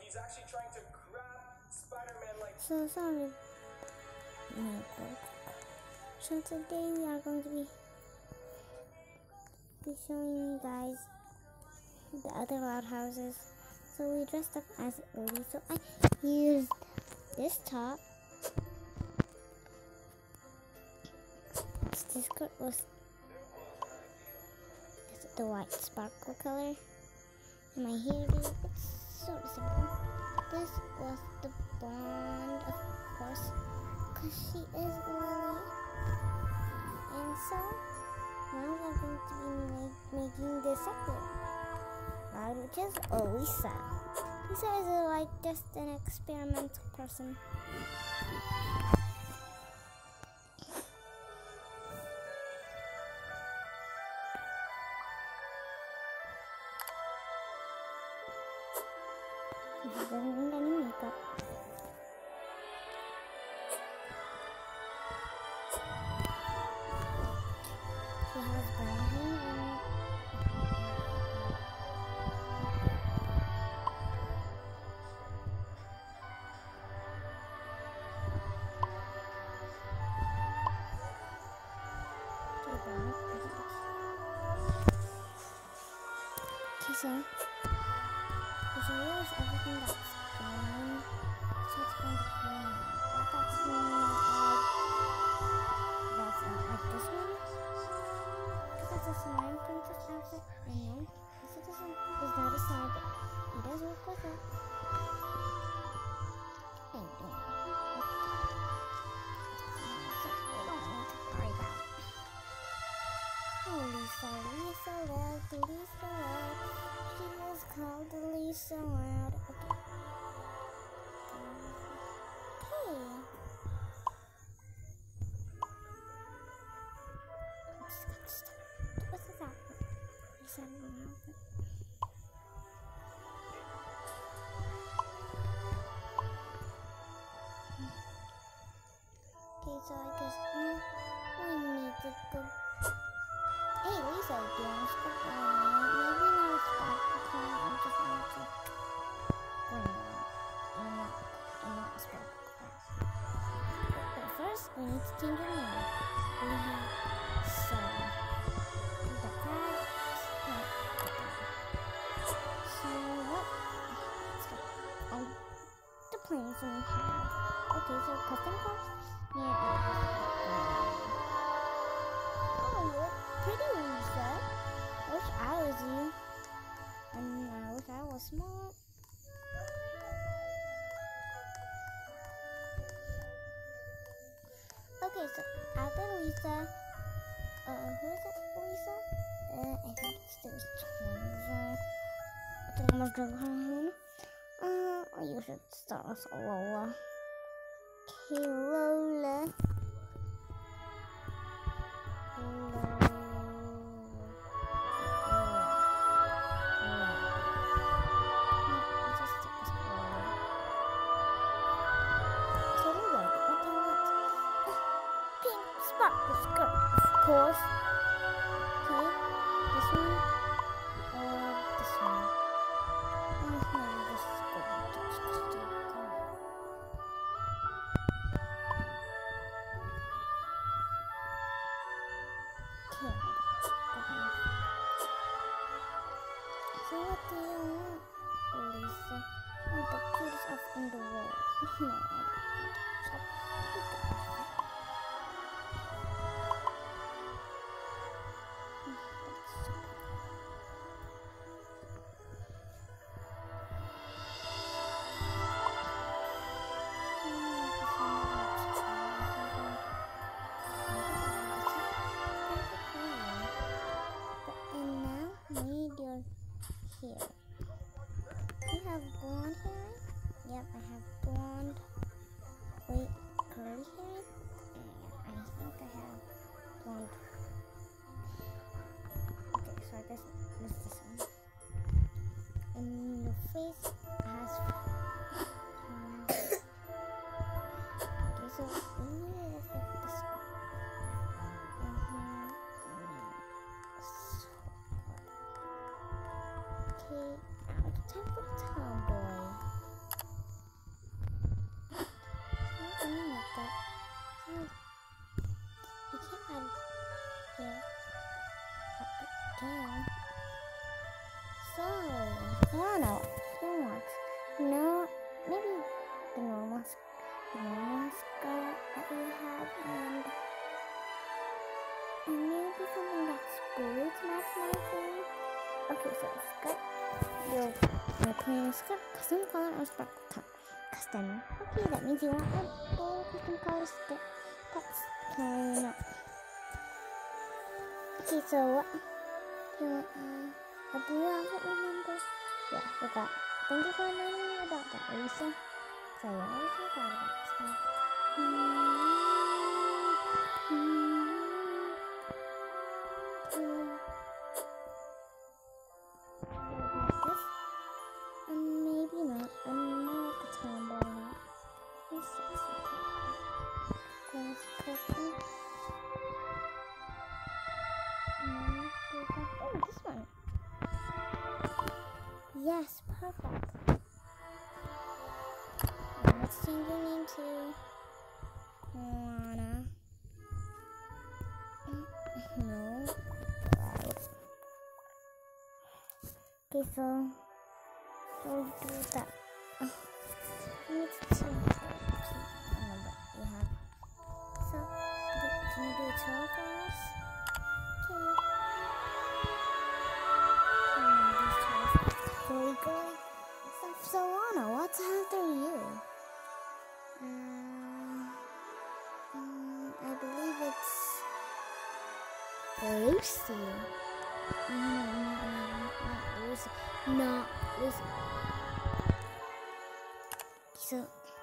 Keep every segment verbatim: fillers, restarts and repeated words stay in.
he's actually trying to grab Spider-Man like. So sorry. So today we are going to be, be showing you guys the other loud houses. So we dressed up as Odie. So I used this top. This skirt was the white sparkle color. And my hairdo, it's sort of simple. This was the blonde, of course, because she is Lily. And so, now we are going to be make, making the second loud, which is Lisa. Lisa is a, like just an experimental person. She doesn't need any makeup. She has brown hair. Okay, so so here's everything that's going. So it's going to be like that's meaning like that's not like this one. Because that's a slime princess outfit. I know. This doesn't is not a slime, but he does work with it. I don't know. So we don't need to worry about it. Oh, Lisa, Lisa loud, Lisa loud. She is called Lisa loud. Okay. Okay. I just got stuck. What's this outfit? I said an outfit. Okay, so I guess now we need to go. Hey, Lisa, do you want to stop by? Maybe not stop because I just want to bring it on. I'm not, I'm not a sparkle class. But, but first, we need to change our name. We have Sarah. The flag. No. So, what? Let's go. On the plans we have. Okay, so custom cars. Yeah. Oh, you look pretty, Lisa. I wish I was you. And I wish I was smart. Okay, so after Lisa, uh, who is it, Lisa? Uh, I think it's this Twinsel. I think I must drink her. Uh, you should start with Lola. Okay, Lola. Sparkle skirt, of course. Okay, this one or this one. Oh, maybe this is going to just go. Okay, so what do you want, Lisa? I want the cutest outfit in the world. No, I don't want to. So, here. You have blonde hair? Yep, I have blonde, wait, curly hair? Yeah, I think I have blonde. Okay, so I guess this is this one. And your face has um, okay, so ooh, let's get this one. Uh-huh. Okay, now it's time for the tomboy. create a custom color or sparkle color. Custom. Okay, that means you want a full custom color stick. That's kind of. Okay, so what? Do you want uh, a blue outfit, remember? Yeah, I forgot. Thank you for reminding me about that, Lisa. So I always forgot about stuff. This? Um, maybe not. I'm not like a tomboy now. This is okay. Perfect. Oh, this one. Yes, perfect. Now let's change your name to Lana. No. Okay, so we'll do that. We need to change it. I don't know what we have. So, can you do a tour for us? Okay. Very good. So, Lana, what's after you? Um, um, I believe it's Lucy. No, no, no, not Lucy. Not Lucy. So,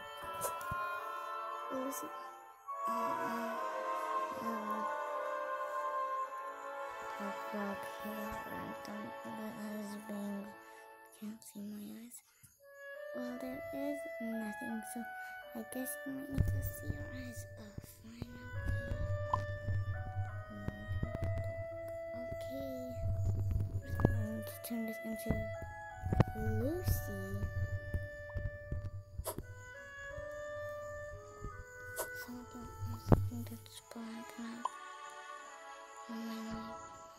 Lucy. Uh, uh, a frog here. I don't know what is being. Can't see my eyes. Well, there is nothing, so I guess you might need to see your eyes. Oh, fine, okay. Okay. I'm going to turn this into Lucy. Something, something that's black now. On my leg.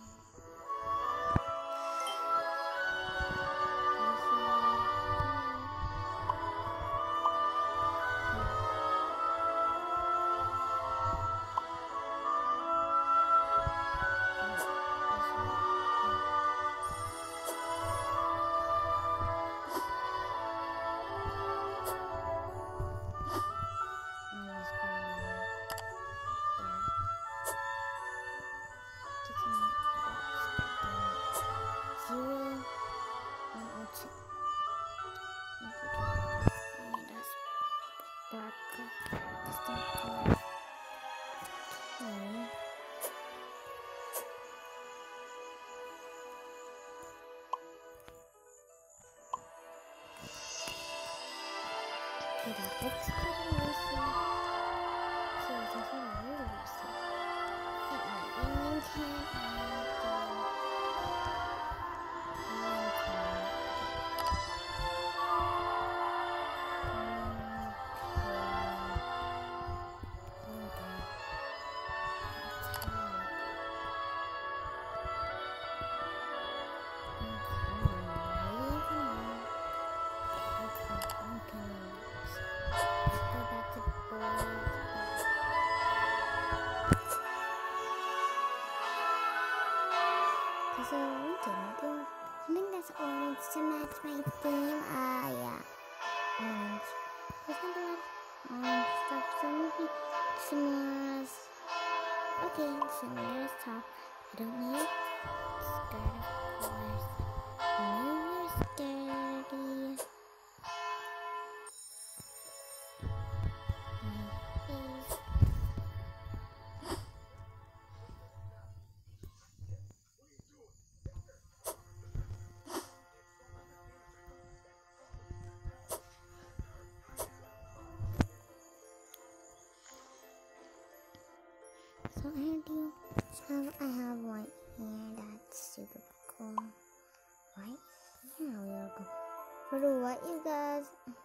Okay, that looks pretty Lucy. So it's a whole Lucy. It might be maintained and so we didn't do. I think that's orange to match my theme. Ah, uh, yeah. Orange. There's not a lot of orange stuff, so maybe similar. Okay, similar as top. I don't need skirt, of course. Move your skirty. Please. So I do have I have white hair. That's super cool. White hair. We'll go for the white, you guys.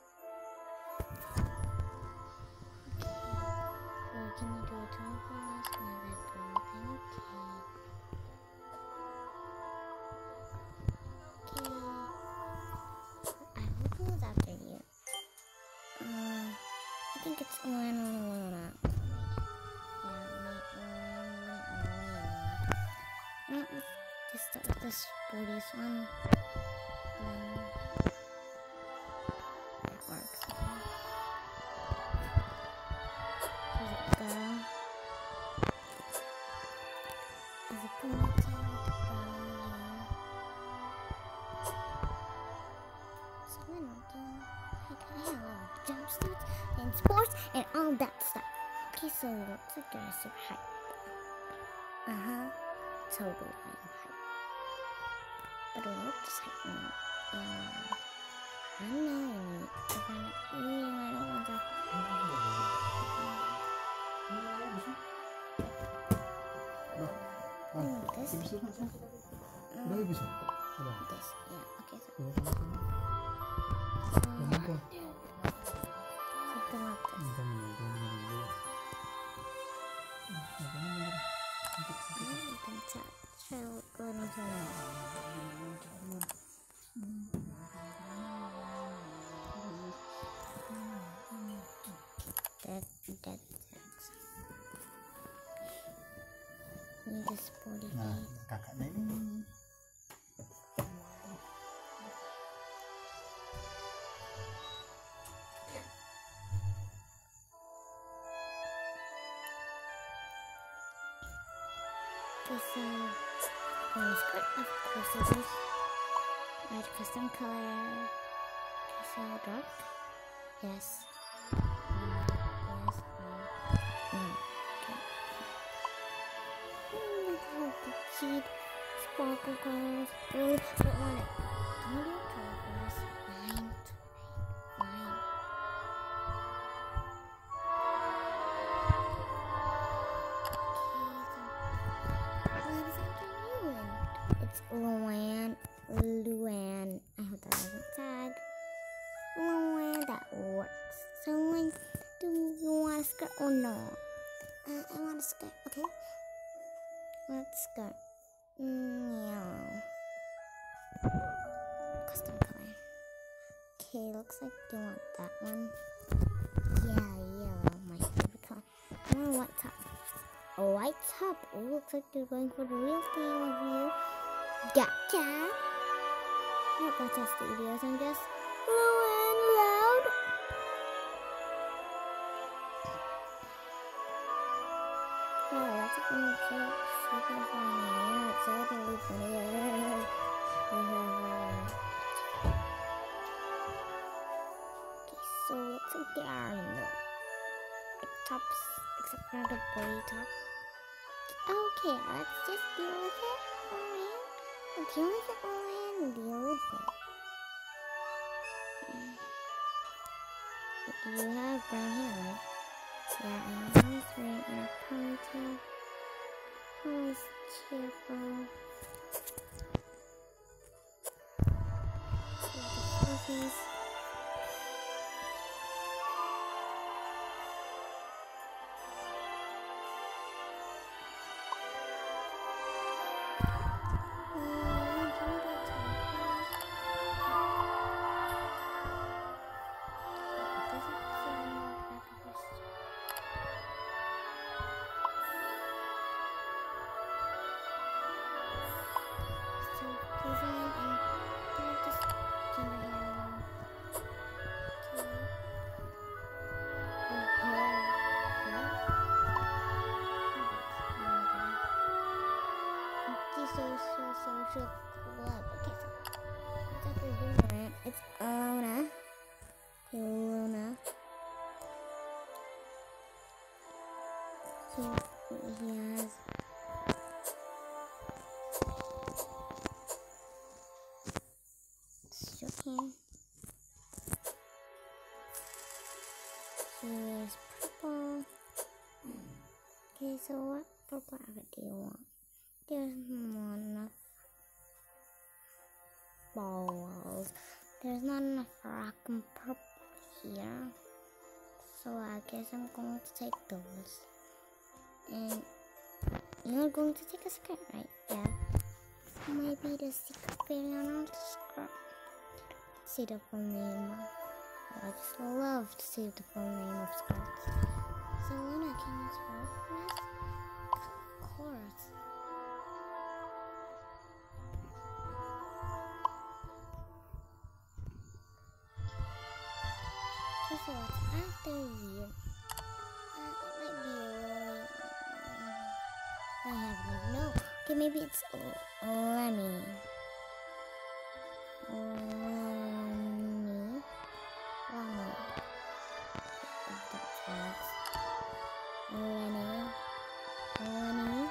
Okay. So can you do a turn for us? My red girl. Thank you. Okay. I hope it was after you. Uh, I think it's Lana Luna. Mm, let's just start with the sportiest one. Um, works. Okay. There's a girl. There's a ponytail with brown hair. So I don't know. Like, I have a lot of jumpsuits and sports and all that stuff. Okay, so it looks like they're super hype. Uh huh. Totally hype. But it looks hype. Um, I don't know. I find it. Yeah, I don't want to. Oh, this? Bisa kan? Um, Udah bisa. Udah. this. Yeah, okay, so. Udah kan? So, Udah. something like this. Udah menunggu dulu. I can tell. Try to look good on Dead, dead sex. Need a sporty Nah, face. kakaknya ini. Okay, so one skirt, of course it is. Red custom color. Okay, so dark. Yes. Mm, yes. Mm. Mm, okay. Mm, look at the cute sparkle colors. Really don't want it. I'm gonna do color first. Nine. Nine. It's Luan. Luan. I hope that doesn't tag. Luan, that works. So, like, do you want a skirt or no? Uh, I want a skirt, okay? Let's skirt. Mm, yellow. Custom color. Okay, looks like you want that one. Yeah, yellow, my favorite color. I want a white top. A white top? Oh, looks like you're going for the real thing of you. Gotcha. Not Gotcha Studios, I'm just low and loud. Oh, that's a cool cute. Super funny. Yeah, it's totally funny. Okay, so looks like there are no tops except for the boy top. Okay, let's just deal with it. Alright. Deal with it, alright. Deal with it. You have brown hair, right? Yeah, and I'm always wearing in a ponytail. Always cheerful. Selfies. Social club. Okay, so it's actually different. It's Luna. Luna. He, he has short hair. He is purple. Okay, so what purple outfit do you want? There's not enough balls. There's not enough rock and purple here. So I guess I'm going to take those. And you're going to take a skirt, right? Yeah. Maybe the secret variant on the skirt. Say the full name. Oh, I just love to say the full name of skirts. So Luna, can you spell it for us? Of course. So it's after you. Uh, it might be Lori. I have no. No. Okay, maybe it's Lemmy. Lemmy. Lemmy. If that's words. Lenny. Lenny.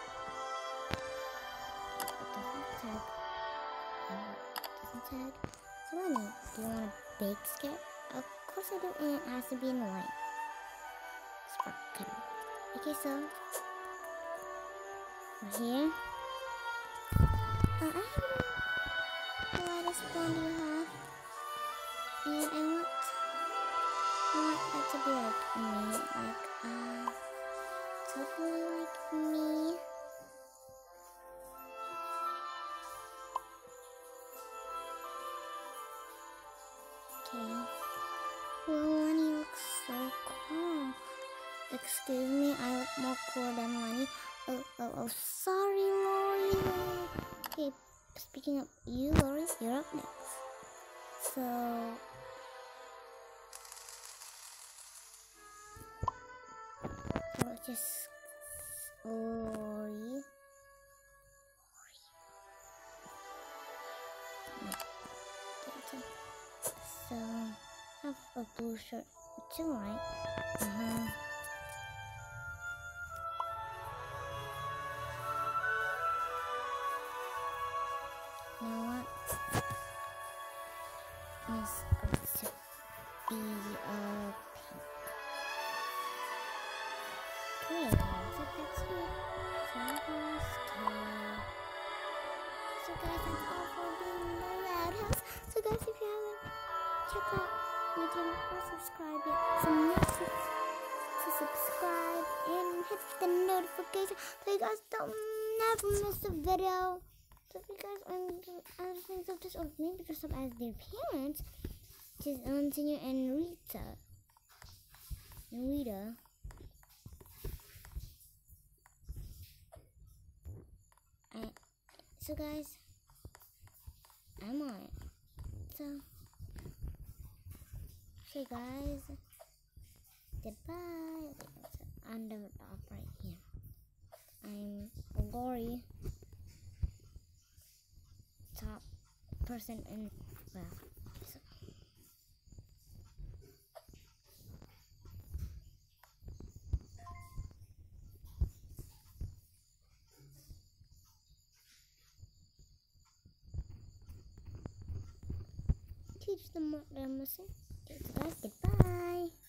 It doesn't tag. It doesn't tag. So Lenny, do you want a big skip? Of course I do, and it has to be in white. Spark cutter. Okay, so we're here. Uh, I have the lightest blonde you have, and I want, I want that to be like me, like uh, totally like me. Okay. Well, Lenny looks so cool. Excuse me, I look more cool than Lenny. Oh, oh, oh, sorry, Lori. Okay, speaking of you, Lori, you're up next. So, we'll just Lori. So, I have a blue shirt too, right? Uh-huh. You know what? Miss supposed to be a pink. Okay, so that's it. So guys, so guys, that's all for being in the loud house. So guys, if you haven't checked out my channel or subscribed yet, so make sure to subscribe and hit the notification so you guys don't never miss a video. So if you guys are other things of this, or maybe dress up as their parents, which is Antonia and Rita. And Rita. I, so guys, I'm on it. So, okay guys, goodbye. I'm the top right here. I'm Lori. Top person in, well, so. Teach them what they're missing. Okay, so guys, goodbye.